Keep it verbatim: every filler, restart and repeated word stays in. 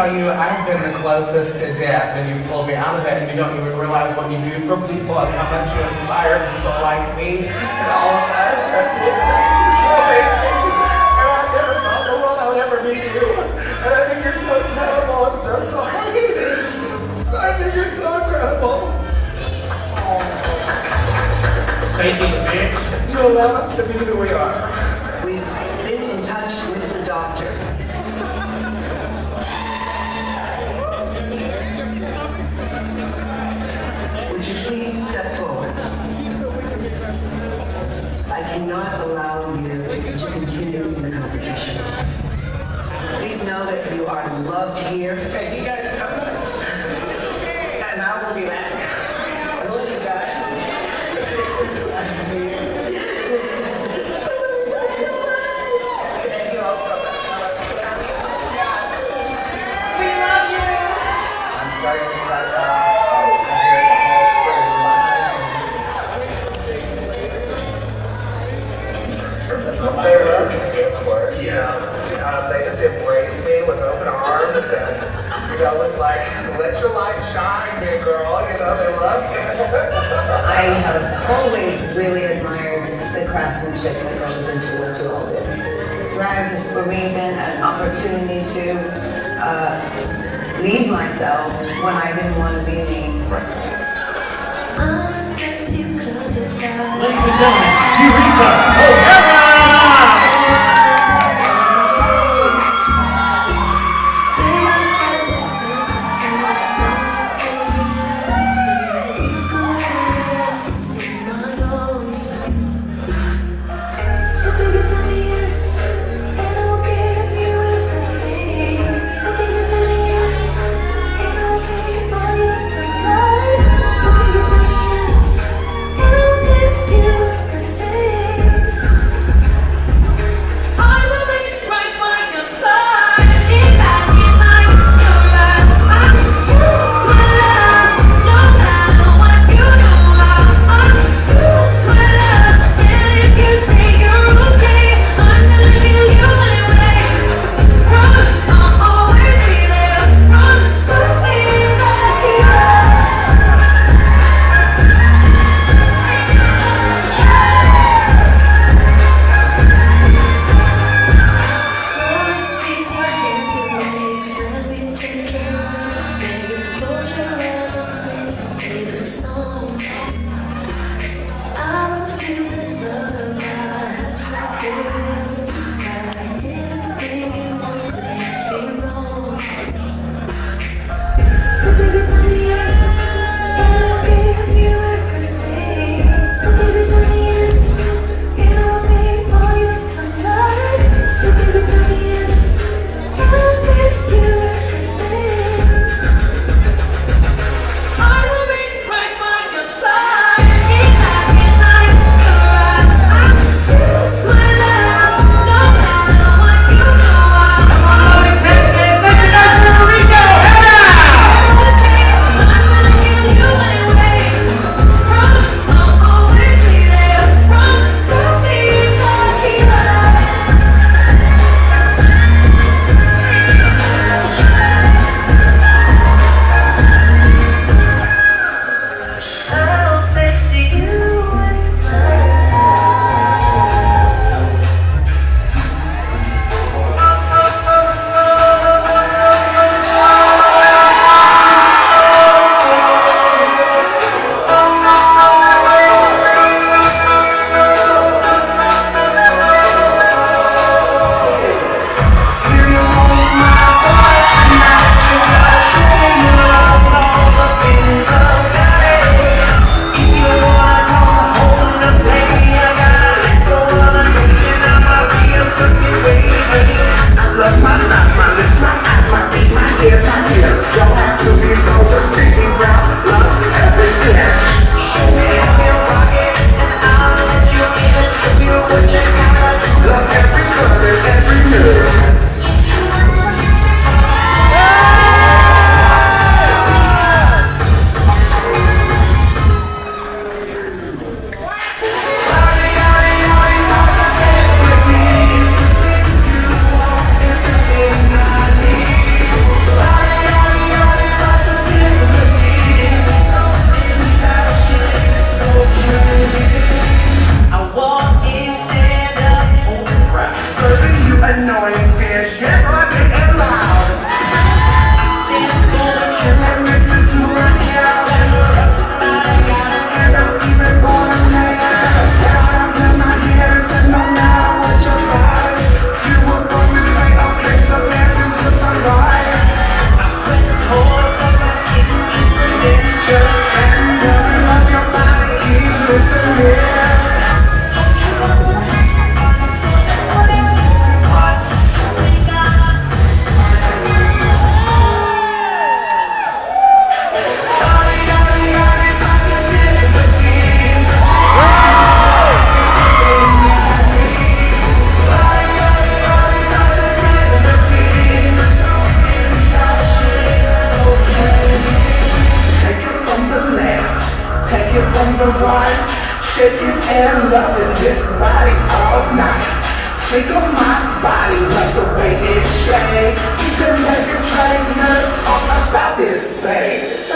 tell you, I've been the closest to death, and you've pulled me out of it, and you don't even realize what you do for people and how much you inspire people like me and all of us. And it's so amazing. And I never thought the world I would ever meet you. And I think you're so incredible. I'm so sorry. I think you're so incredible. Thank you, bitch. You allow us to be who we are. We've been in touch with the doctor. Would you please step forward? I cannot allow you to continue in the competition. Please know that you are loved here. Thank you guys so much. And I will be back. I love you guys. Thank you all so much. We love you. I'm starting to rush off. They love me, of course, you know. Um, they just embraced me with open arms, and you know, it's like, let your light shine, big girl. You know, they loved it. I have always really admired the craftsmanship that goes into what you all do. Drag has for me been an opportunity to uh, leave myself when I didn't want to be me. Ladies and gentlemen, Eureka! O'Hara! listen here. From the right, shaking and loving this body all night. Shake on my body, love the way it shakes. Even like a trainer, all about this bass.